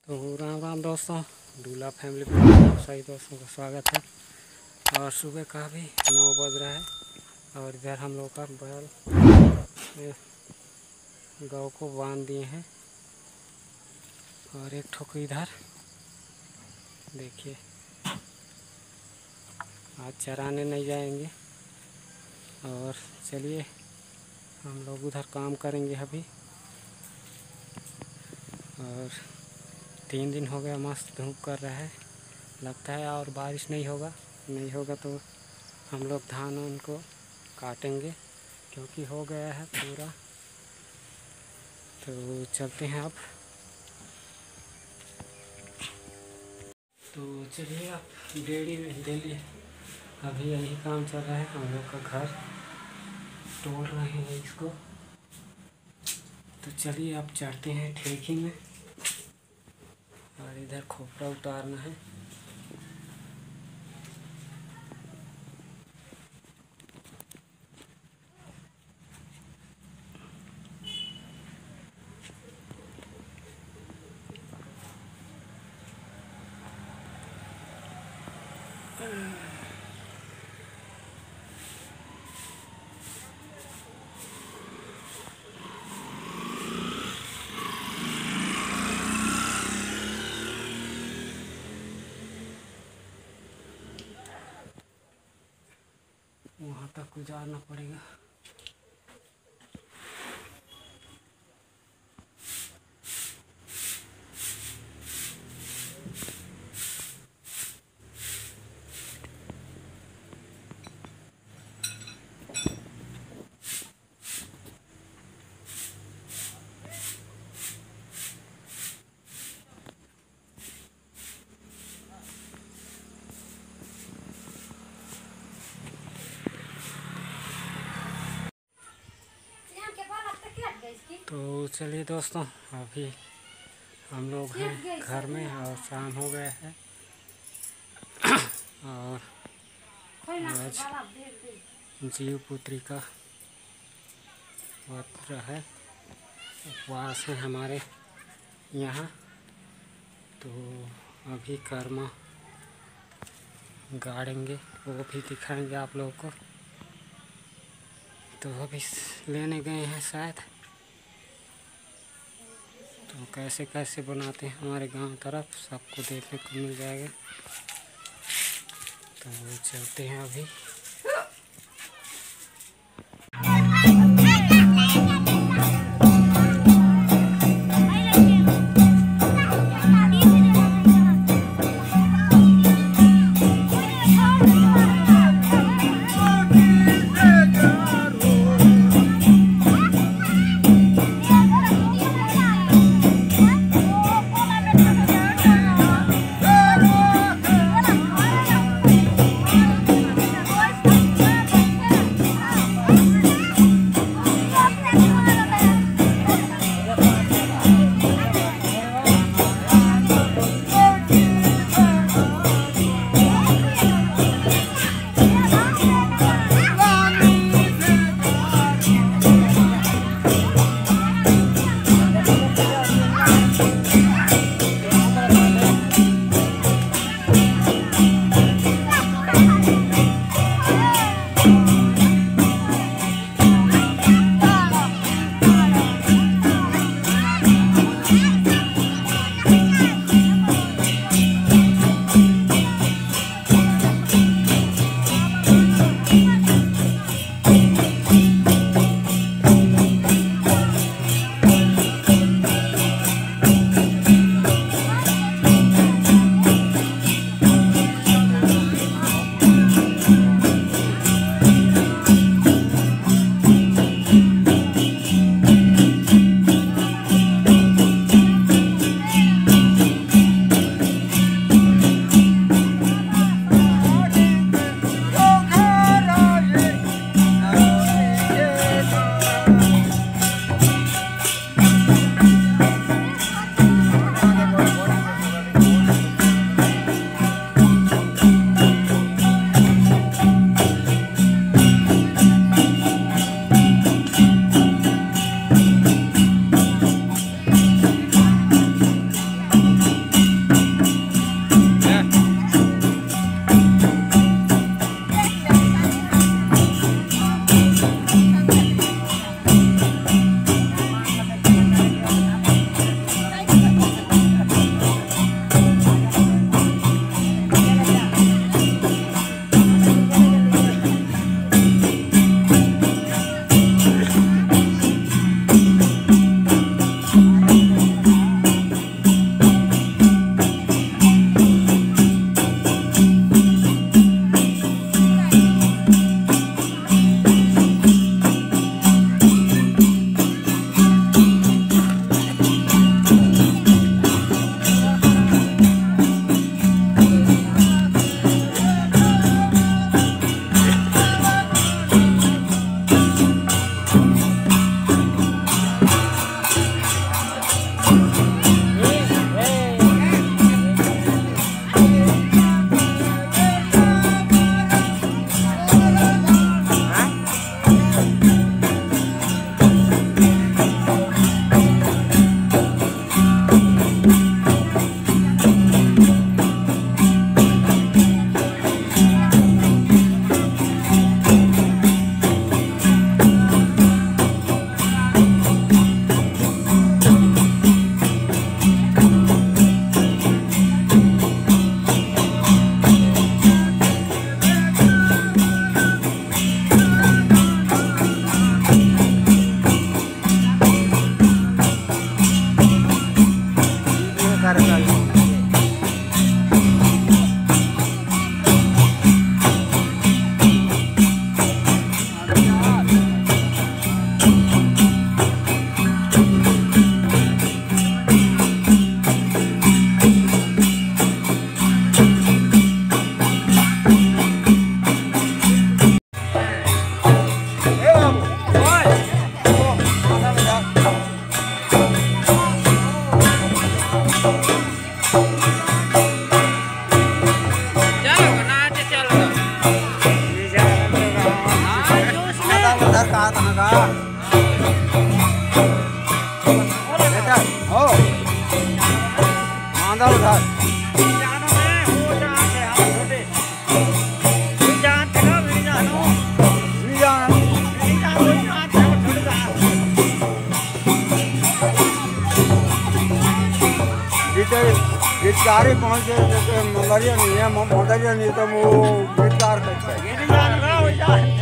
तो राम राम दोस्तों, दूल्हा फैमिली में सही दोस्तों का स्वागत है। और सुबह का भी 9 बज रहा है और इधर हम लोग का बैल गौ को बांध दिए हैं और एक ठोक इधर देखिए। आज चराने नहीं जाएंगे और चलिए हम लोग उधर काम करेंगे अभी। और 3 दिन हो गया मस्त धूप कर रहा है, लगता है और बारिश नहीं होगा तो हम लोग धान उनको काटेंगे क्योंकि हो गया है पूरा। तो चलते हैं अब। तो चलिए आप डेली अभी यही काम चल रहा है। हम लोग का घर तोड़ रहे हैं इसको। तो चलिए आप चढ़ते हैं ठेकी में और इधर खोपड़ा उतारना है। वहाँ तक गुजारना पड़ेगा। तो चलिए दोस्तों, अभी हम लोग हैं घर में और शाम हो गया है और आज जीव पुत्री का व्रत है, उपवास है हमारे यहाँ। तो अभी कर्मा गाड़ेंगे, वो भी दिखाएंगे आप लोगों को। तो अभी लेने गए हैं शायद। तो कैसे कैसे बनाते हैं हमारे गांव तरफ सबको देखने को मिल जाएगा। तो चलते हैं अभी। का बेटा हो मांदा उधर गीतकार पहुंचे मंगरिया नहीं है मंगरिया नहीं तो वो गीतकार करते हैं।